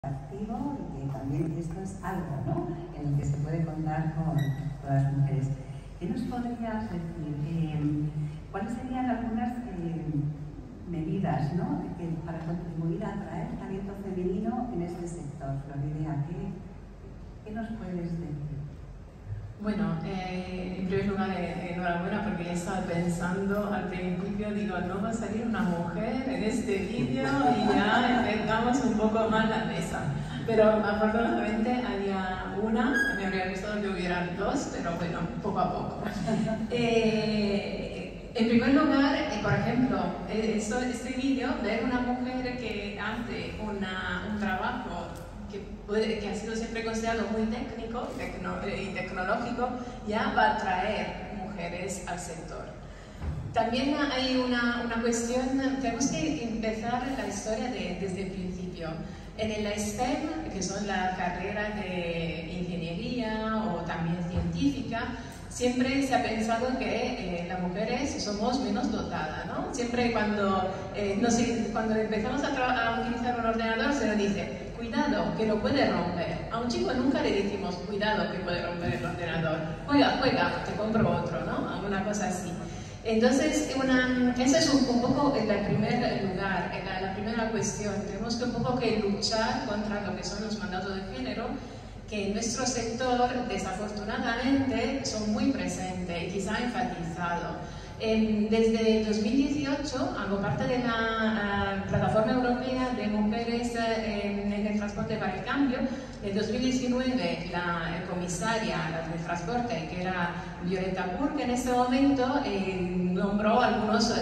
activo y que también esto es algo, ¿no?, en el que se puede contar con todas las mujeres. ¿Qué nos podrías decir? ¿Cuáles serían algunas medidas, ¿no?, para contribuir a atraer talento femenino en este sector? Floridea, ¿qué nos puedes decir? Bueno, en primer lugar, enhorabuena, porque ya estaba pensando al principio, digo, no va a salir una mujer en este vídeo y ya empezamos un poco más la mesa. Pero afortunadamente había una, me habría gustado que hubieran dos, pero bueno, poco a poco. En primer lugar, por ejemplo, este vídeo, ver una mujer que hace un trabajo que ha sido siempre considerado muy técnico y tecnológico, ya va a atraer mujeres al sector. También hay una cuestión, tenemos que empezar la historia desde el principio. En la STEM, que son las carreras de ingeniería o también científica, siempre se ha pensado que las mujeres somos menos dotadas, ¿no? Siempre cuando empezamos a utilizar un ordenador se nos dice, cuidado, que lo puede romper. A un chico nunca le decimos, cuidado, que puede romper el ordenador. Juega, juega, te compro otro, ¿no? Alguna cosa así. Entonces, ese es un poco el primer lugar, la primera cuestión. Tenemos que un poco que luchar contra lo que son los mandatos de género, que en nuestro sector, desafortunadamente, son muy presentes y quizá enfatizado. Desde 2018 hago parte de la Plataforma Europea de Mujeres en el Transporte para el Cambio. En 2019 la comisaria del transporte, que era Violeta Bulc, en ese momento nombró a algunos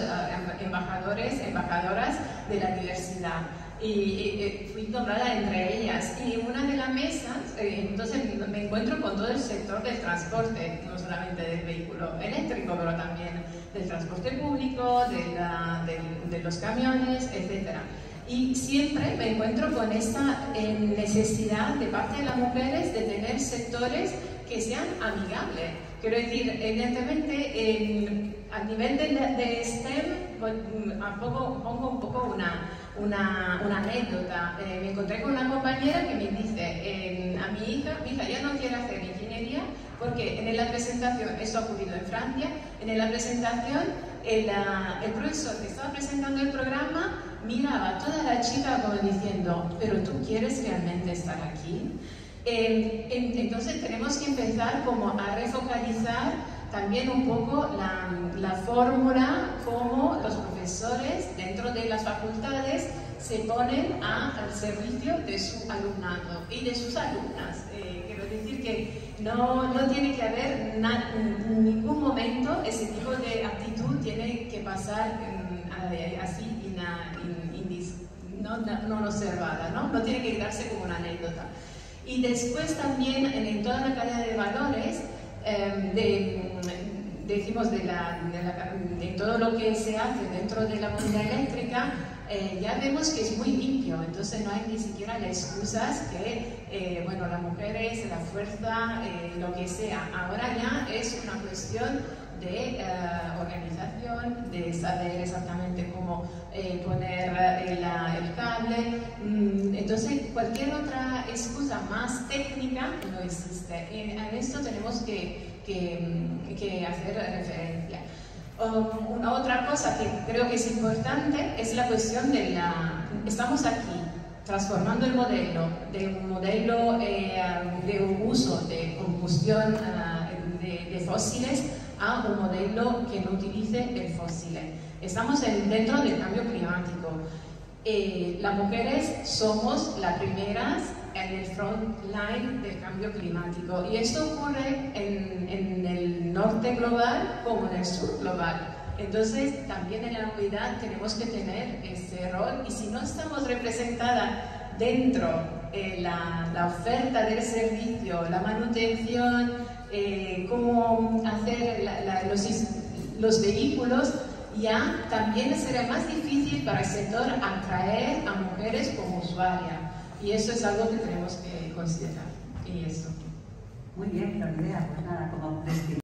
embajadoras de la diversidad. Y fui nombrada entre ellas, y en una de las mesas, entonces me encuentro con todo el sector del transporte, no solamente del vehículo eléctrico, pero también del transporte público, de los camiones, etc. Y siempre me encuentro con esta necesidad de parte de las mujeres de tener sectores que sean amigables. Quiero decir, evidentemente, a nivel de STEM, pongo un poco una anécdota. Me encontré con una compañera que me dice, a mi hija ya no quiere hacer ingeniería porque en la presentación, esto ha ocurrido en Francia, en la presentación el profesor que estaba presentando el programa miraba a toda la chica como diciendo, ¿pero tú quieres realmente estar aquí? Entonces tenemos que empezar como a refocalizar también un poco la fórmula, como los profesores dentro de las facultades se ponen al servicio de su alumnado y de sus alumnas. Quiero decir que no tiene que haber en ningún momento ese tipo de actitud tiene que pasar así no observada, ¿no? No tiene que quedarse como una anécdota. Y después también en toda la cadena de valores, decimos de todo lo que se hace dentro de la movilidad eléctrica, ya vemos que es muy limpio, entonces no hay ni siquiera las excusas que, bueno, las mujeres, la fuerza, lo que sea. Ahora ya es una cuestión de organización, de saber exactamente cómo poner el cable. Entonces, cualquier otra excusa más técnica no existe. En esto tenemos que hacer referencia. Una otra cosa que creo que es importante es la cuestión estamos aquí transformando el modelo de un modelo de un uso de combustión de fósiles a un modelo que no utilice el fósil. Estamos dentro del cambio climático. Las mujeres somos las primeras en el front line del cambio climático, y esto ocurre en el norte global como en el sur global. Entonces también en la movilidad tenemos que tener ese rol, y si no estamos representadas dentro la oferta del servicio, la manutención, cómo hacer los vehículos, ya también será más difícil para el sector atraer a mujeres como usuarias. Y eso es algo que tenemos que considerar. Y eso. Muy bien, Floridea, pues nada, como